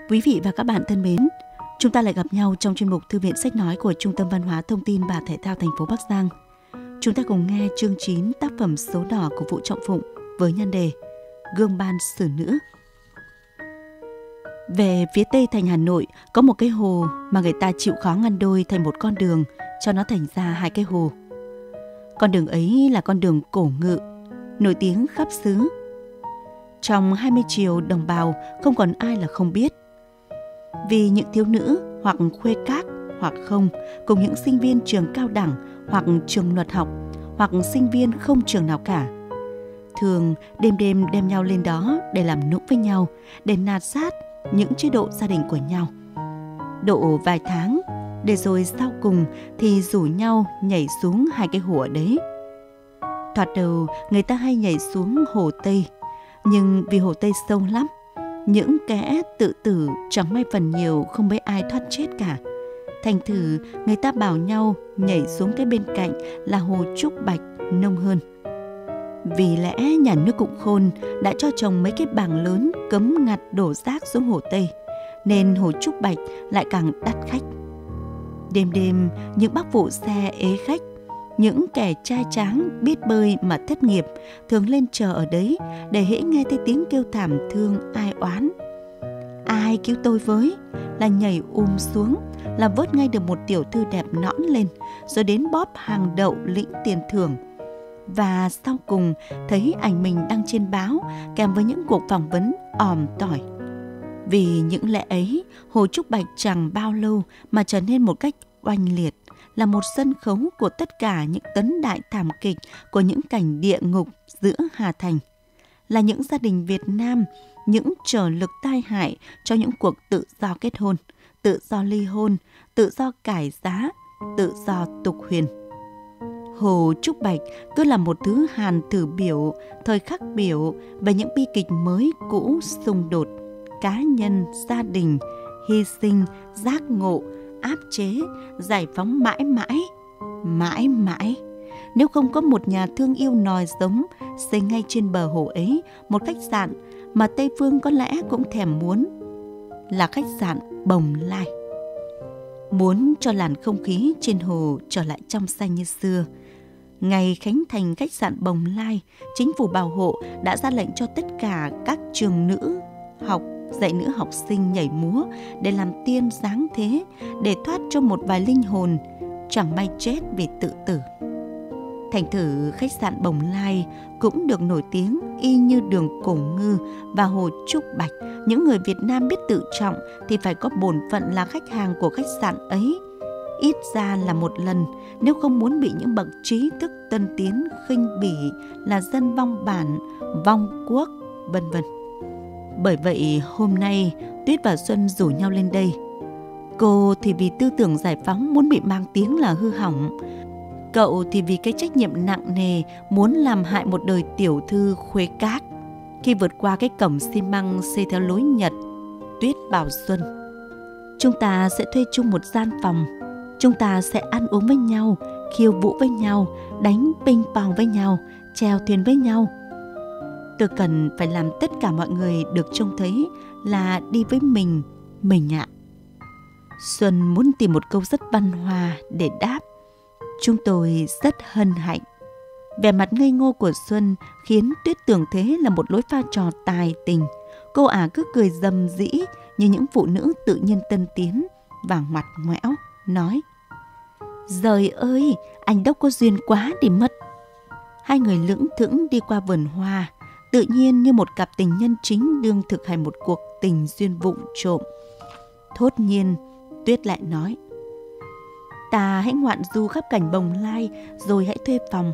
Quý vị và các bạn thân mến, chúng ta lại gặp nhau trong chuyên mục Thư viện Sách Nói của Trung tâm Văn hóa Thông tin và Thể thao thành phố Bắc Giang. Chúng ta cùng nghe chương 9 tác phẩm Số Đỏ của Vũ Trọng Phụng với nhan đề Gương ban xử nữ. Về phía tây thành Hà Nội có một cái hồ mà người ta chịu khó ngăn đôi thành một con đường cho nó thành ra hai cái hồ. Con đường ấy là con đường Cổ Ngự, nổi tiếng khắp xứ. Trong 20 triệu đồng bào không còn ai là không biết. Vì những thiếu nữ hoặc khuê các hoặc không, cùng những sinh viên trường cao đẳng hoặc trường luật học hoặc sinh viên không trường nào cả, thường đêm đêm đem nhau lên đó để làm nũng với nhau, để nạt sát những chế độ gia đình của nhau. Độ vài tháng, để rồi sau cùng thì rủ nhau nhảy xuống hai cái hồ ở đấy. Thoạt đầu người ta hay nhảy xuống hồ Tây, nhưng vì hồ Tây sâu lắm, những kẻ tự tử chẳng may phần nhiều không mấy ai thoát chết cả. Thành thử người ta bảo nhau nhảy xuống cái bên cạnh là hồ Trúc Bạch nông hơn. Vì lẽ nhà nước cũng khôn, đã cho trồng mấy cái bảng lớn cấm ngặt đổ rác xuống hồ Tây, nên hồ Trúc Bạch lại càng đắt khách. Đêm đêm những bác phụ xe ế khách, những kẻ trai tráng biết bơi mà thất nghiệp thường lên chờ ở đấy để hễ nghe thấy tiếng kêu thảm thương ai oán. Ai cứu tôi với, là nhảy xuống, là vớt ngay được một tiểu thư đẹp nõn lên, rồi đến bóp hàng đậu lĩnh tiền thưởng. Và sau cùng thấy ảnh mình đăng trên báo kèm với những cuộc phỏng vấn òm tỏi. Vì những lẽ ấy, hồ Trúc Bạch chẳng bao lâu mà trở nên một cách oanh liệt, là một sân khấu của tất cả những tấn đại thảm kịch của những cảnh địa ngục giữa Hà Thành, là những gia đình Việt Nam, những trở lực tai hại cho những cuộc tự do kết hôn, tự do ly hôn, tự do cải giá, tự do tục huyền. Hồ Trúc Bạch cứ là một thứ hàn thử biểu, thời khắc biểu về những bi kịch mới cũ xung đột, cá nhân, gia đình, hy sinh, giác ngộ, áp chế, giải phóng mãi mãi, mãi mãi. Nếu không có một nhà thương yêu nòi giống xây ngay trên bờ hồ ấy một khách sạn mà Tây Phương có lẽ cũng thèm muốn, là khách sạn Bồng Lai. Muốn cho làn không khí trên hồ trở lại trong xanh như xưa, ngày khánh thành khách sạn Bồng Lai, chính phủ bảo hộ đã ra lệnh cho tất cả các trường nữ học dạy nữ học sinh nhảy múa để làm tiên dáng thế, để thoát cho một vài linh hồn chẳng may chết vì tự tử. Thành thử khách sạn Bồng Lai cũng được nổi tiếng y như đường Cổ Ngư và hồ Trúc Bạch. Những người Việt Nam biết tự trọng thì phải có bổn phận là khách hàng của khách sạn ấy, ít ra là một lần, nếu không muốn bị những bậc trí thức tân tiến khinh bỉ là dân vong bản, vong quốc, vân vân. Bởi vậy hôm nay Tuyết và Xuân rủ nhau lên đây. Cô thì vì tư tưởng giải phóng muốn bị mang tiếng là hư hỏng. Cậu thì vì cái trách nhiệm nặng nề muốn làm hại một đời tiểu thư khuê các. Khi vượt qua cái cổng xi măng xây theo lối Nhật, Tuyết bảo Xuân: chúng ta sẽ thuê chung một gian phòng. Chúng ta sẽ ăn uống với nhau, khiêu vũ với nhau, đánh ping pong với nhau, chèo thuyền với nhau. Tôi cần phải làm tất cả mọi người được trông thấy là đi với mình ạ. Xuân muốn tìm một câu rất văn hoa để đáp: chúng tôi rất hân hạnh. Vẻ mặt ngây ngô của Xuân khiến Tuyết tưởng thế là một lối pha trò tài tình. Cô ả cứ cười rầm rĩ như những phụ nữ tự nhiên tân tiến, và mặt ngoẽo nói: giời ơi, anh Đốc có duyên quá đi mất. Hai người lững thững đi qua vườn hoa, tự nhiên như một cặp tình nhân chính đương thực hành một cuộc tình duyên vụng trộm. Thốt nhiên Tuyết lại nói: ta hãy ngoạn du khắp cảnh Bồng Lai rồi hãy thuê phòng.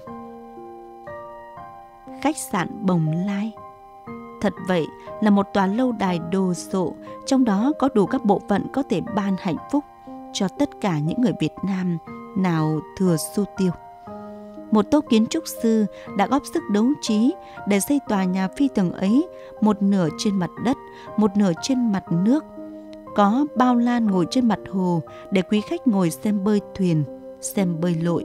Khách sạn Bồng Lai thật vậy là một tòa lâu đài đồ sộ, trong đó có đủ các bộ phận có thể ban hạnh phúc cho tất cả những người Việt Nam nào thừa xu tiêu. Một tô kiến trúc sư đã góp sức đấu trí để xây tòa nhà phi tầng ấy, một nửa trên mặt đất, một nửa trên mặt nước. Có bao lan ngồi trên mặt hồ để quý khách ngồi xem bơi thuyền, xem bơi lội.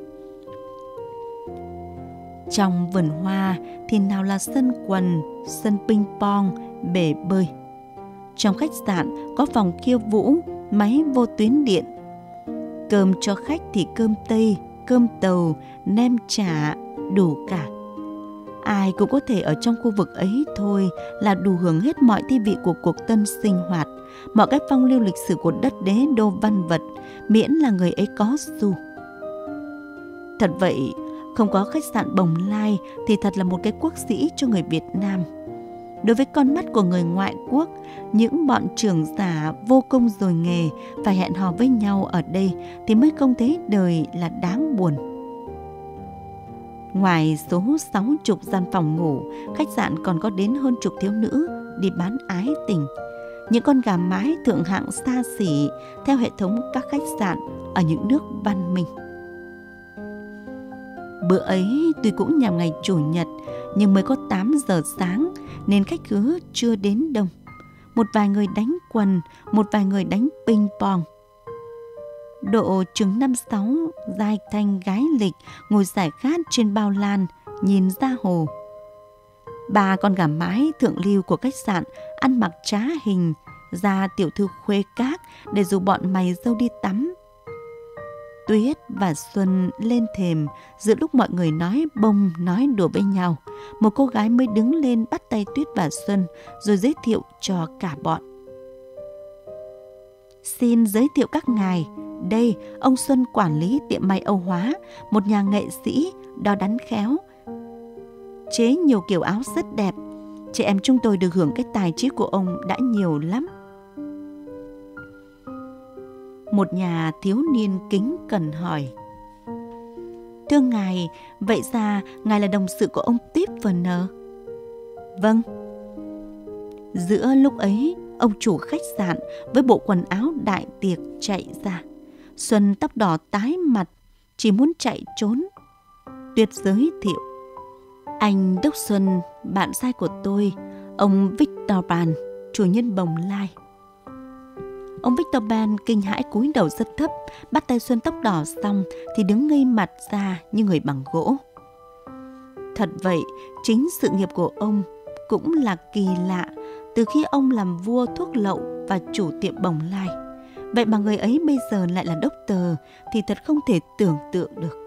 Trong vườn hoa thì nào là sân quần, sân ping pong, bể bơi. Trong khách sạn có phòng khiêu vũ, máy vô tuyến điện. Cơm cho khách thì cơm Tây, cơm Tàu, nem chả, đủ cả. Ai cũng có thể ở trong khu vực ấy thôi là đủ hưởng hết mọi thi vị của cuộc tân sinh hoạt, mọi cái phong lưu lịch sử của đất đế đô văn vật, miễn là người ấy có xu. Thật vậy, không có khách sạn Bồng Lai thì thật là một cái quốc sĩ cho người Việt Nam. Đối với con mắt của người ngoại quốc, những bọn trưởng giả vô công rồi nghề phải hẹn hò với nhau ở đây thì mới không thấy đời là đáng buồn. Ngoài số 60 gian phòng ngủ, khách sạn còn có đến hơn chục thiếu nữ đi bán ái tình. Những con gà mái thượng hạng xa xỉ theo hệ thống các khách sạn ở những nước văn minh. Bữa ấy tuy cũng nhằm ngày Chủ nhật nhưng mới có 8 giờ sáng nên khách khứa chưa đến đông. Một vài người đánh quần, một vài người đánh ping pong. Độ chừng 5-6 giai thanh gái lịch ngồi giải khát trên bao lan nhìn ra hồ. 3 con gà mái thượng lưu của khách sạn ăn mặc trá hình ra tiểu thư khuê các để dụ bọn mày dâu đi tắm. Tuyết và Xuân lên thềm giữa lúc mọi người nói bông nói đùa với nhau. Một cô gái mới đứng lên bắt tay Tuyết và Xuân rồi giới thiệu cho cả bọn. Xin giới thiệu các ngài, đây ông Xuân quản lý tiệm may Âu Hóa, một nhà nghệ sĩ đo đắn khéo, chế nhiều kiểu áo rất đẹp. Chị em chúng tôi được hưởng cái tài trí của ông đã nhiều lắm. Một nhà thiếu niên kính cẩn hỏi: Thưa ngài, vậy ra ngài là đồng sự của ông Tippener? Vâng. Giữa lúc ấy, ông chủ khách sạn với bộ quần áo đại tiệc chạy ra. Xuân tóc đỏ tái mặt, chỉ muốn chạy trốn. Tuyết giới thiệu: Anh Đốc Xuân, bạn trai của tôi, ông Victor Ban, chủ nhân Bồng Lai. Ông Victor Ban kinh hãi cúi đầu rất thấp, bắt tay Xuân tóc đỏ xong thì đứng ngây mặt ra như người bằng gỗ. Thật vậy, chính sự nghiệp của ông cũng là kỳ lạ từ khi ông làm vua thuốc lậu và chủ tiệm Bồng Lai. Vậy mà người ấy bây giờ lại là đốc tờ thì thật không thể tưởng tượng được.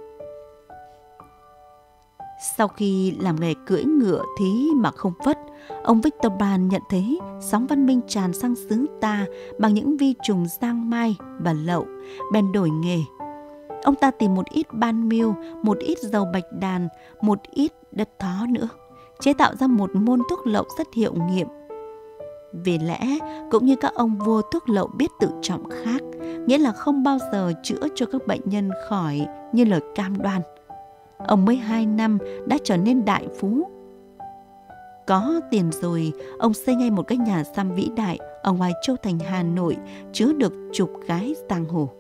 Sau khi làm nghề cưỡi ngựa thí mà không phất, ông Victor Ban nhận thấy sóng văn minh tràn sang xứ ta bằng những vi trùng giang mai và lậu, bèn đổi nghề. Ông ta tìm một ít ban miêu, một ít dầu bạch đàn, một ít đất thó nữa, chế tạo ra một môn thuốc lậu rất hiệu nghiệm. Vì lẽ cũng như các ông vua thuốc lậu biết tự trọng khác, nghĩa là không bao giờ chữa cho các bệnh nhân khỏi như lời cam đoan. Ông mới 2 năm đã trở nên đại phú. Có tiền rồi, ông xây ngay một cái nhà xăm vĩ đại ở ngoài châu thành Hà Nội, chứa được chục gái giang hồ.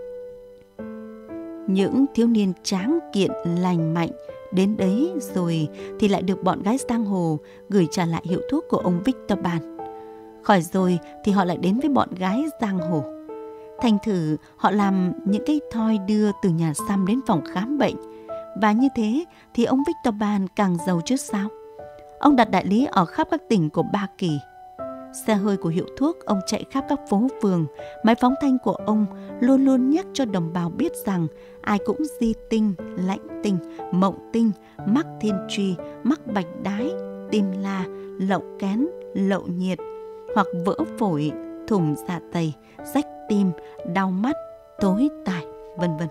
Những thiếu niên tráng kiện lành mạnh đến đấy rồi thì lại được bọn gái giang hồ gửi trả lại hiệu thuốc của ông Victor Ban. Khỏi rồi thì họ lại đến với bọn gái giang hồ. Thành thử họ làm những cái thoi đưa từ nhà xăm đến phòng khám bệnh. Và như thế thì ông Victor Ban càng giàu chứ sao. Ông đặt đại lý ở khắp các tỉnh của Ba Kỳ. Xe hơi của hiệu thuốc ông chạy khắp các phố phường. Máy phóng thanh của ông luôn luôn nhắc cho đồng bào biết rằng ai cũng di tinh, lãnh tinh, mộng tinh, mắc thiên truy, mắc bạch đái, tim la, lậu kén, lậu nhiệt, hoặc vỡ phổi, thủng dạ dày, rách tim, đau mắt, tối tai, vân vân.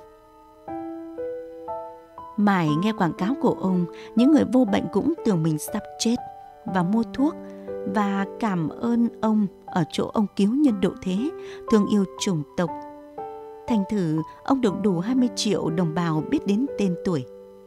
Mãi nghe quảng cáo của ông, những người vô bệnh cũng tưởng mình sắp chết và mua thuốc và cảm ơn ông ở chỗ ông cứu nhân độ thế, thương yêu chủng tộc. Thành thử ông được đủ 20 triệu đồng bào biết đến tên tuổi.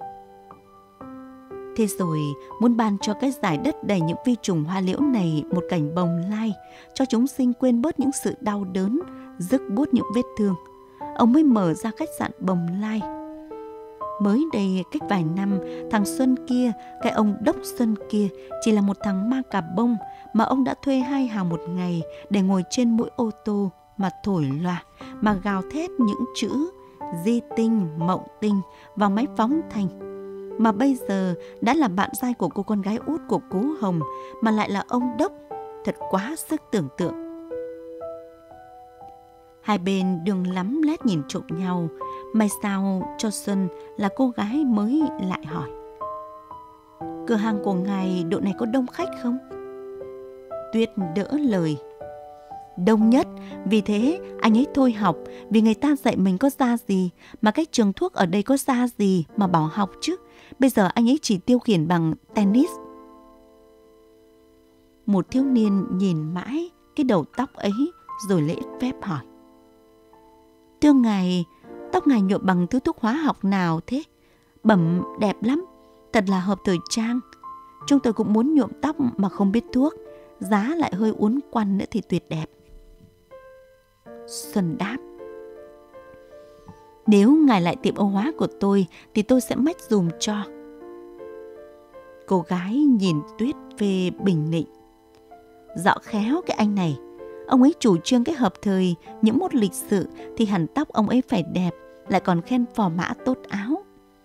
Thế rồi muốn ban cho cái giải đất đầy những vi trùng hoa liễu này một cảnh Bồng Lai, cho chúng sinh quên bớt những sự đau đớn, dứt buốt những vết thương, ông mới mở ra khách sạn Bồng Lai. Mới đây cách vài năm, thằng Xuân kia, cái ông Đốc Xuân kia chỉ là một thằng ma cà bông mà ông đã thuê 2 hào một ngày để ngồi trên mũi ô tô mà thổi loa, mà gào thét những chữ di tinh, mộng tinh vào máy phóng thanh. Mà bây giờ đã là bạn trai của cô con gái út của cố Hồng mà lại là ông Đốc, thật quá sức tưởng tượng. Hai bên đường lắm lét nhìn trộm nhau. May sao cho Xuân là cô gái mới lại hỏi: cửa hàng của ngài độ này có đông khách không? Tuyết đỡ lời: đông nhất, vì thế anh ấy thôi học, vì người ta dạy mình có ra gì, mà cách trường thuốc ở đây có ra gì mà bảo học chứ. Bây giờ anh ấy chỉ tiêu khiển bằng tennis. Một thiếu niên nhìn mãi cái đầu tóc ấy rồi lễ phép hỏi: thưa ngài, tóc ngài nhuộm bằng thứ thuốc hóa học nào thế? Bẩm đẹp lắm, thật là hợp thời trang. Chúng tôi cũng muốn nhuộm tóc mà không biết thuốc, giá lại hơi uốn quăn nữa thì tuyệt đẹp. Xuân đáp: nếu ngài lại tiệm Âu hóa của tôi thì tôi sẽ mách dùm cho. Cô gái nhìn Tuyết về bình định: dạo khéo cái anh này, ông ấy chủ trương cái hợp thời, những mốt lịch sự thì hẳn tóc ông ấy phải đẹp, lại còn khen phò mã tốt áo.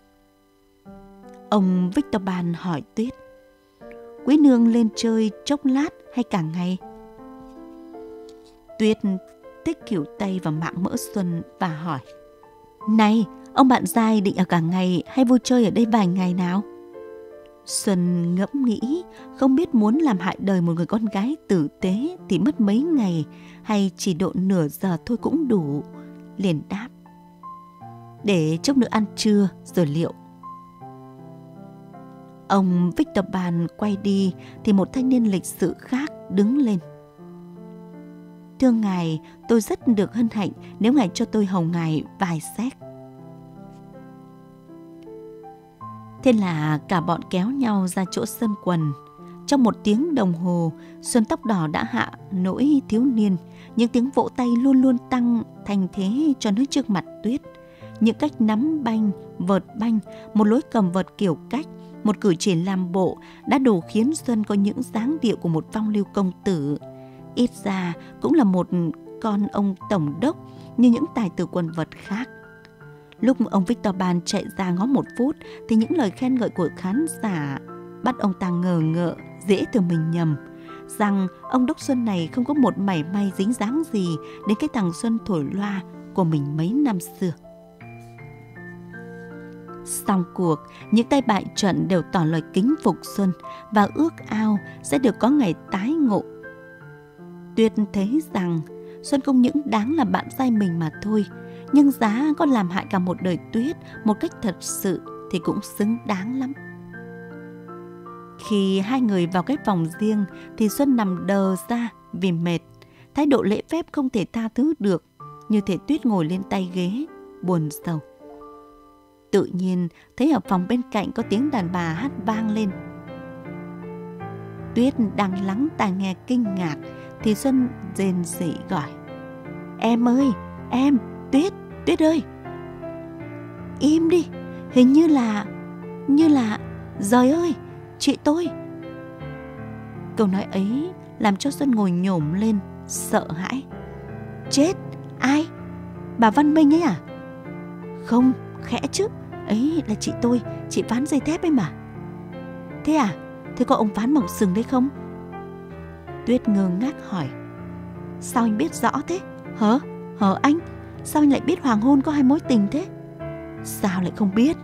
Ông Victor Ban hỏi Tuyết: quý nương lên chơi chốc lát hay cả ngày? Tuyết tích khỉu tay vào mạng mỡ Xuân và hỏi: này, ông bạn giai định ở cả ngày hay vui chơi ở đây vài ngày nào? Xuân ngẫm nghĩ, không biết muốn làm hại đời một người con gái tử tế thì mất mấy ngày hay chỉ độ nửa giờ thôi cũng đủ. Liền đáp: để chốc nữa ăn trưa rồi liệu. Ông Victor Ban quay đi thì một thanh niên lịch sự khác đứng lên: thưa ngài, tôi rất được hân hạnh nếu ngài cho tôi hầu ngài vài séc. Thế là cả bọn kéo nhau ra chỗ sân quần. Trong 1 tiếng đồng hồ, Xuân tóc đỏ đã hạ nỗi thiếu niên. Những tiếng vỗ tay luôn luôn tăng thành thế cho nước trước mặt Tuyết. Những cách nắm banh, vợt banh, một lối cầm vợt kiểu cách, một cử chỉ làm bộ đã đủ khiến Xuân có những dáng điệu của một phong lưu công tử. Ít ra cũng là một con ông tổng đốc như những tài tử quần vợt khác. Lúc ông Victor Ban chạy ra ngó 1 phút thì những lời khen ngợi của khán giả bắt ông ta ngờ ngợ, dễ tưởng mình nhầm, rằng ông đốc Xuân này không có một mảy may dính dáng gì đến cái thằng Xuân thổi loa của mình mấy năm xưa. Xong cuộc, những tay bại trận đều tỏ lời kính phục Xuân và ước ao sẽ được có ngày tái ngộ. Tuyết thấy rằng Xuân không những đáng là bạn giai mình mà thôi, nhưng giá có làm hại cả một đời Tuyết một cách thật sự thì cũng xứng đáng lắm. Khi hai người vào cái phòng riêng thì Xuân nằm đờ ra vì mệt, thái độ lễ phép không thể tha thứ được, như thể Tuyết ngồi lên tay ghế, buồn rầu. Tự nhiên thấy ở phòng bên cạnh có tiếng đàn bà hát vang lên. Tuyết đang lắng tai nghe kinh ngạc thì Xuân rên rỉ gọi: em ơi, em, Tuyết, Tuyết ơi. Im đi, hình như là, giời ơi, chị tôi. Câu nói ấy làm cho Xuân ngồi nhổm lên, sợ hãi. Chết, ai? Bà Văn Minh ấy à? Không, khẽ chứ, ấy là chị tôi, chị Ván dây thép ấy mà. Thế à, thế có ông Ván Mộc Sừng đấy không? Tuyết ngơ ngác hỏi: sao anh biết rõ thế? Hở anh, sao anh lại biết hoàng hôn có 2 mối tình thế? Sao lại không biết?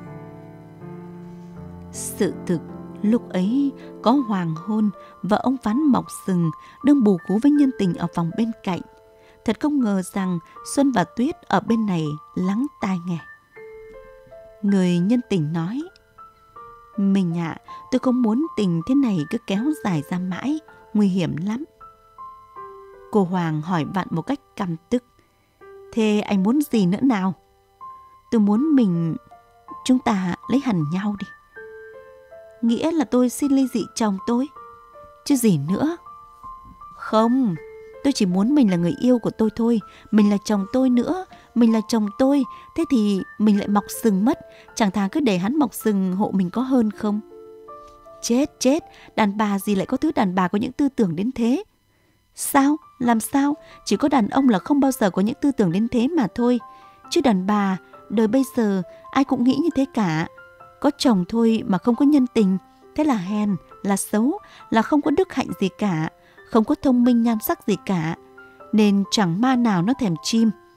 Sự thực, lúc ấy có hoàng hôn và ông Ván Mộc Sừng đang bù khú với nhân tình ở phòng bên cạnh. Thật không ngờ rằng Xuân và Tuyết ở bên này lắng tai nghe. Người nhân tình nói: mình ạ, tôi không muốn tình thế này cứ kéo dài ra mãi, nguy hiểm lắm. Cô Hoàng hỏi vặn một cách căm tức: thế anh muốn gì nữa nào? Tôi muốn chúng ta lấy hẳn nhau đi. Nghĩa là tôi xin ly dị chồng tôi, chứ gì nữa. Không, tôi chỉ muốn mình là người yêu của tôi thôi. Mình là chồng tôi nữa. Mình là chồng tôi, thế thì mình lại mọc sừng mất. Chẳng thà cứ để hắn mọc sừng hộ mình có hơn không? Chết, đàn bà gì lại có thứ đàn bà có những tư tưởng đến thế? Sao? Làm sao? Chỉ có đàn ông là không bao giờ có những tư tưởng đến thế mà thôi. Chứ đàn bà, đời bây giờ ai cũng nghĩ như thế cả. Có chồng thôi mà không có nhân tình, thế là hèn, là xấu, là không có đức hạnh gì cả, không có thông minh nhan sắc gì cả. Nên chẳng ma nào nó thèm chim.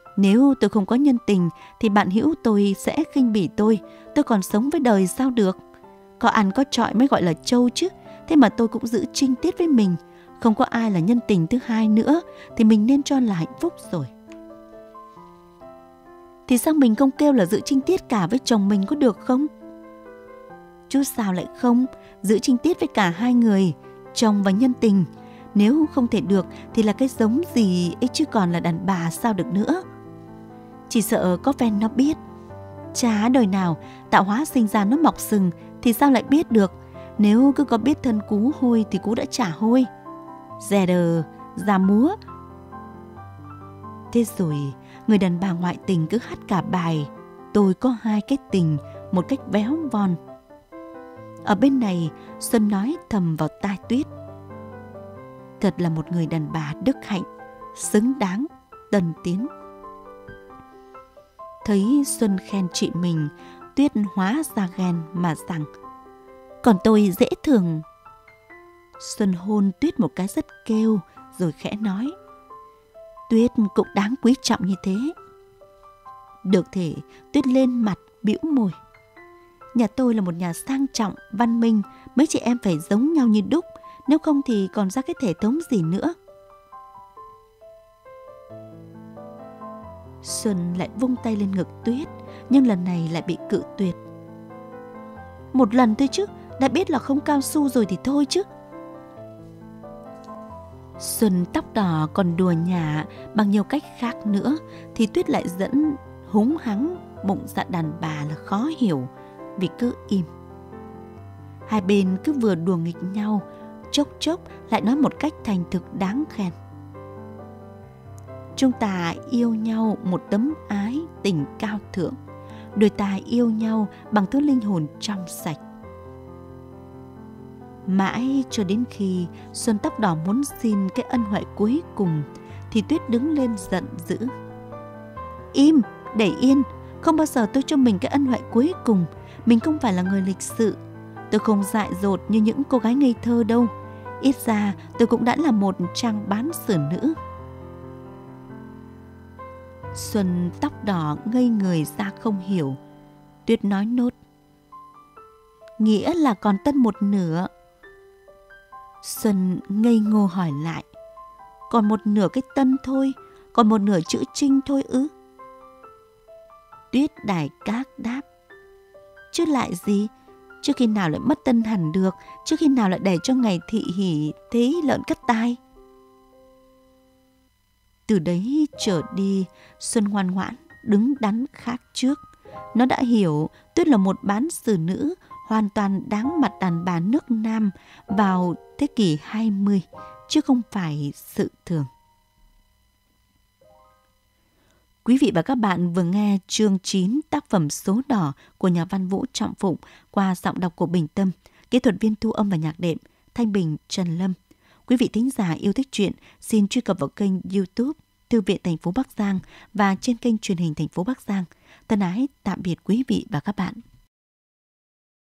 Nếu tôi không có nhân tình thì bạn hữu tôi sẽ khinh bỉ tôi còn sống với đời sao được. Có ăn có trọi mới gọi là trâu chứ. Thế mà tôi cũng giữ trinh tiết với mình. Không có ai là nhân tình thứ hai nữa thì mình nên cho là hạnh phúc rồi. Thì sao mình không kêu là giữ trinh tiết cả với chồng mình có được không? Chứ sao lại không? Giữ trinh tiết với cả hai người, chồng và nhân tình. Nếu không thể được thì là cái giống gì ấy chứ còn là đàn bà sao được nữa. Chỉ sợ có phen nó biết. Chả đời nào tạo hóa sinh ra nó mọc sừng thì sao lại biết được. Nếu cứ có biết thân cú hôi thì cú đã trả hôi. Dè đờ, ra múa. Thế rồi người đàn bà ngoại tình cứ hát cả bài Tôi có hai cái tình một cách véo von. Ở bên này Xuân nói thầm vào tai Tuyết: thật là một người đàn bà đức hạnh, xứng đáng tân tiến. Thấy Xuân khen chị mình, Tuyết hóa ra ghen mà rằng: còn tôi dễ thường. Xuân hôn Tuyết một cái rất kêu rồi khẽ nói: Tuyết cũng đáng quý trọng như thế. Được thể Tuyết lên mặt bĩu môi: nhà tôi là một nhà sang trọng, văn minh, mấy chị em phải giống nhau như đúc, nếu không thì còn ra cái thể thống gì nữa. Xuân lại vung tay lên ngực Tuyết, nhưng lần này lại bị cự tuyệt. Một lần thôi chứ, đã biết là không cao su rồi thì thôi chứ. Xuân tóc đỏ còn đùa nhả bằng nhiều cách khác nữa thì Tuyết lại dẫn húng hắng bụng dạ đàn bà là khó hiểu vì cứ im. Hai bên cứ vừa đùa nghịch nhau, chốc chốc lại nói một cách thành thực đáng khen: chúng ta yêu nhau một tấm ái tình cao thượng, đôi ta yêu nhau bằng thứ linh hồn trong sạch. Mãi cho đến khi Xuân tóc đỏ muốn xin cái ân huệ cuối cùng thì Tuyết đứng lên giận dữ: im, để yên, không bao giờ tôi cho mình cái ân huệ cuối cùng. Mình không phải là người lịch sự, tôi không dại dột như những cô gái ngây thơ đâu. Ít ra tôi cũng đã là một trang bán sử nữ. Xuân tóc đỏ ngây người ra không hiểu. Tuyết nói nốt: nghĩa là còn tân một nửa. Xuân ngây ngô hỏi lại: còn một nửa cái tân thôi, còn một nửa chữ trinh thôi ư? Tuyết đài các đáp: chứ lại gì, trước khi nào lại mất tân hẳn được, trước khi nào lại để cho ngày thị hỉ thế lợn cắt tai. Từ đấy trở đi, Xuân ngoan ngoãn đứng đắn khác trước. Nó đã hiểu Tuyết là một bán sử nữ hoàn toàn đáng mặt đàn bà nước Nam vào thế kỷ 20, chứ không phải sự thường. Quý vị và các bạn vừa nghe chương 9 tác phẩm Số Đỏ của nhà văn Vũ Trọng Phụng qua giọng đọc của Bình Tâm, kỹ thuật viên thu âm và nhạc đệm Thanh Bình, Trần Lâm. Quý vị thính giả yêu thích truyện xin truy cập vào kênh YouTube Thư viện thành phố Bắc Giang và trên kênh truyền hình thành phố Bắc Giang. Thân ái tạm biệt quý vị và các bạn.